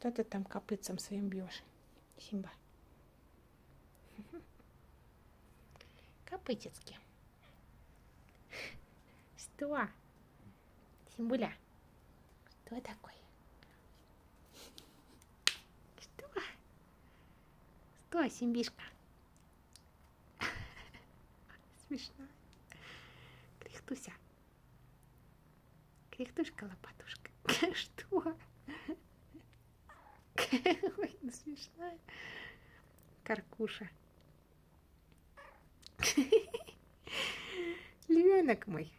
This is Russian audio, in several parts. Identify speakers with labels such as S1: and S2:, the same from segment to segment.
S1: Что ты там копытцем своим бьешь, Симба? Копытецки. Что? Симбуля, что такое? Что? Что, Симбишка? Смешно. Кряхтуся. Кряхтушка-лопатушка. Что? Ой, ну смешная. Каркуша. Львенок мой.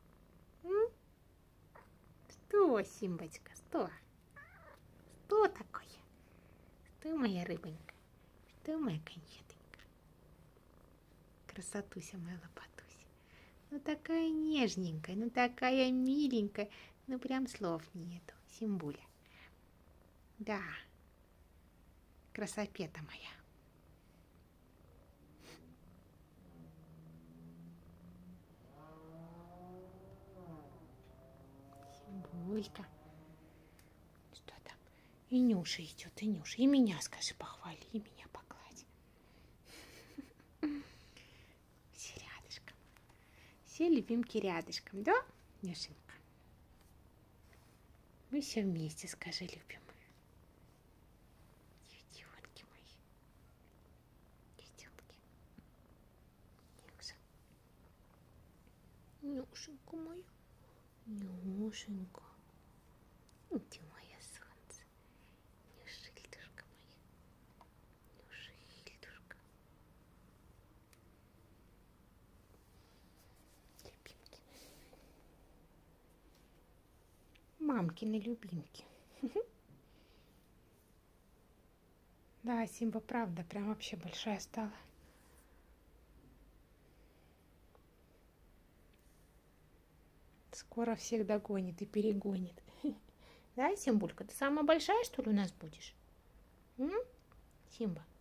S1: Что, Симбочка, что? Что такое? Что, моя рыбонька? Что, моя конфетонька? Красотуся моя лопатуся. Ну такая нежненькая, ну такая миленькая. Ну прям слов нету, Симбуля. Да, красопета моя. Симбулька. Что там? И Нюша идет, и Нюша. И меня, скажи, похвали, и меня погладь. Все рядышком. Все любимки рядышком, да, Нюшенька? Мы все вместе, скажи, любимые. Девчонки мои. Девчонки. Нюша. Нюшенька моя. Нюшенька. Ты моя солнце. Нюшильдушка моя. Нюшильдушка. Любимки. Мамкины любимки. Да, Симба, правда, прям вообще большая стала. Скоро всех догонит и перегонит. Да, Симбулька, ты самая большая, что ли, у нас будешь? Симба?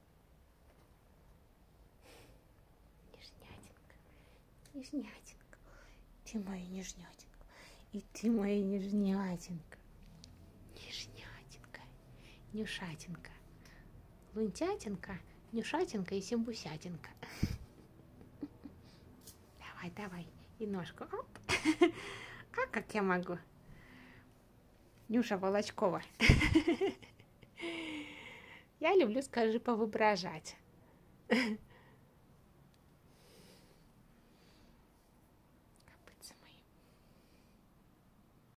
S1: Нежнятинка. Нежнятинка. Ты моя нежнятинка. И ты моя нежнятинка. Нежнятинка. Нюшатинка. Лунтятинка, Нюшатинка и Симбусятинка. Давай, давай. И ножку. Оп. А как я могу? Нюша Волочкова. Я люблю, скажи, повоображать.